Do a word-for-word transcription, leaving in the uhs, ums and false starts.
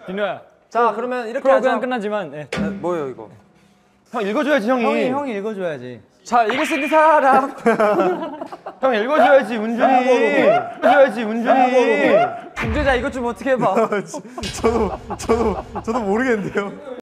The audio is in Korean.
진우야. 자 그러면 이렇게 하자. 프로그램 끝나지만. 네. 네, 뭐예요 이거? 형 읽어줘야지 형이. 형이 형이 읽어줘야지. 자 읽을 수 있는 사람. 형 읽어줘야지 운준이. 읽어줘야지 운준이. 중재자 이것 좀 어떻게 해봐. 저도 저도 저도 모르겠는데요.